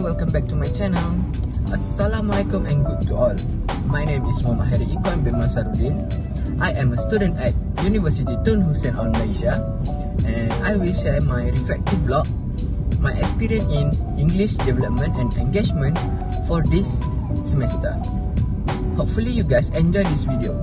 welcome back to my channel. Assalamualaikum and good to all. My name is Muhammad Heri Iqwan bin Masaruddin. I am a student at University Tun Hussein on Malaysia, and I will share my reflective vlog, my experience in English development and engagement for this semester. Hopefully you guys enjoy this video.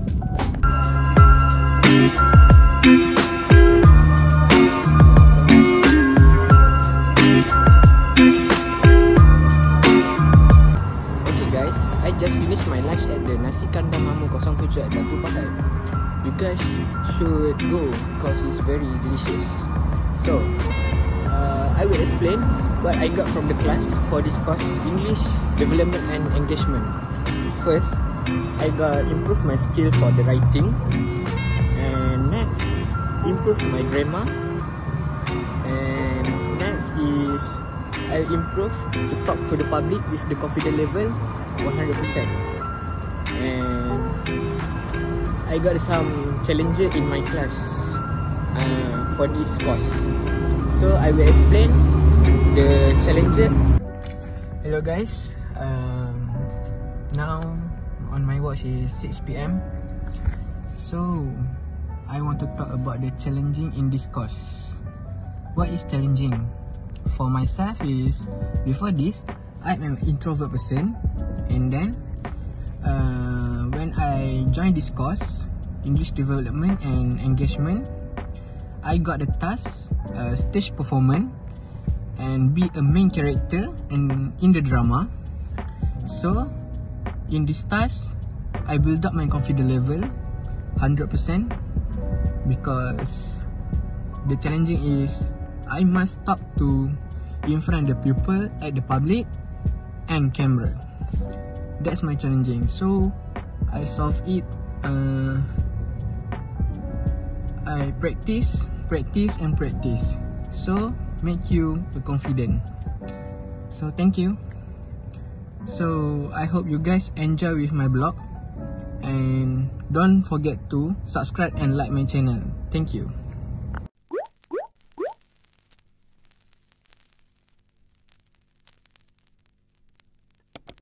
I just finished my lunch at the Nasi Kandang Mamu 07 at Batu Pahat. You guys should go because it's very delicious. So, I will explain what I got from the class for this course, English Development and Engagement. First, I got improve my skill for the writing, and next, improve my grammar, and next is I'll improve to talk to the public with the confidence level 100%. And I got some challenges in my class for this course. So I will explain the challenges. Hello guys, now on my watch is 6 PM. So I want to talk about the challenging in this course. What is challenging? For myself is, before this, I'm an introvert person, and then when I joined this course, English Development and Engagement, I got the task, stage performance and be a main character in the drama. So in this task, I build up my confidence level 100% because the challenging is I must talk to in front of the people, at the public and camera. That's my challenging. So I solve it. I practice and practice. So make you confident. So thank you. So I hope you guys enjoy with my blog, and don't forget to subscribe and like my channel. Thank you.